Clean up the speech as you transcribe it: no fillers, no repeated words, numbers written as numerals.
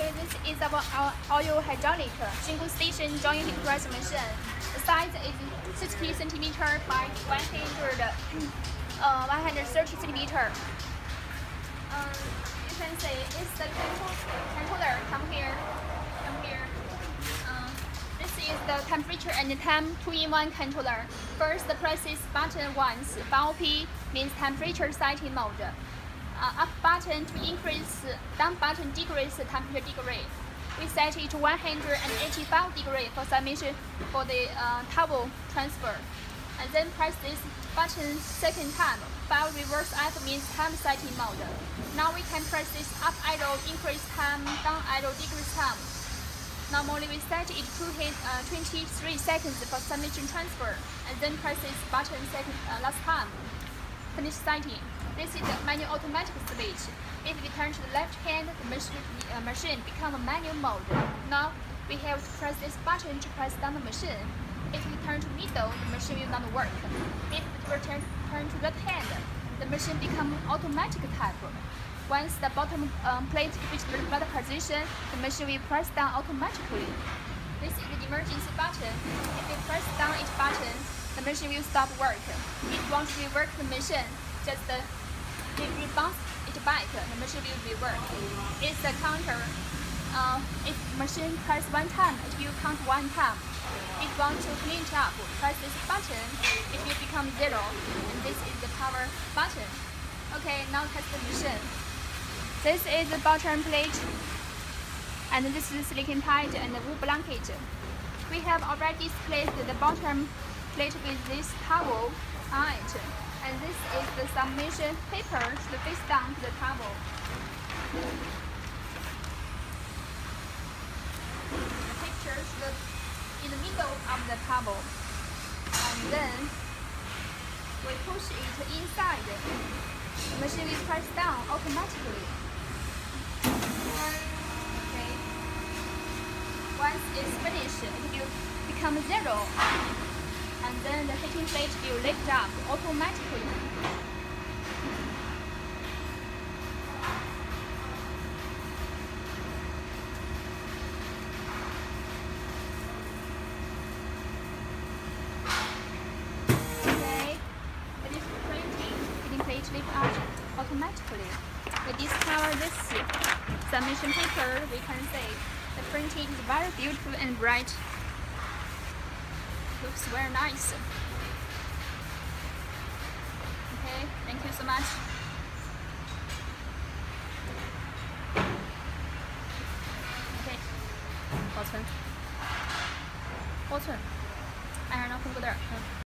Okay, this is our oil hydraulic single station joint press machine. The size is 60 centimeter by 130 centimeter. You can see it's the controller. Come here. This is the temperature and time 2-in-1 controller. First, press this button once. VOP means temperature setting mode. Up button to increase, down button decrease temperature degree. We set it to 185 degree for submission for the towel transfer. And then press this button second time. While reverse F means time setting mode. Now we can press this up arrow increase time, down arrow decrease time. Normally we set it to 23 seconds for submission transfer, and then press this button last time. Finish setting. This is the manual automatic switch. If we turn to the left hand, the machine becomes a manual mode. Now we have to press this button to press down the machine. If we turn to middle, the machine will not work. If we turn to right hand, the machine becomes automatic type. Once the bottom plate reaches the right position, the machine will press down automatically. This is the emergency button. If we press down each button, the machine will stop work. If you want to rework the machine, just if you bounce it back, the machine will rework. It's the counter. If machine press one time, it will count one time. If you want to clean it up, press this button, it will become 0. And this is the power button. Okay, now test the machine. This is the bottom plate, and this is silicon pad and the wool blanket. We have already displayed the bottom plate with this towel on it, and this is the submission paper should face down to the towel. The picture should in the middle of the towel, and then we push it inside. The machine will press down automatically. Okay. Once it's finished, it will become 0, and then the heating plate will lift up automatically. Okay. It is printing. Heating plate lift up automatically. We discover this submission paper. We can say the printing is very beautiful and bright. Looks very nice. Okay, thank you so much. Okay, 保存，按上那空格点。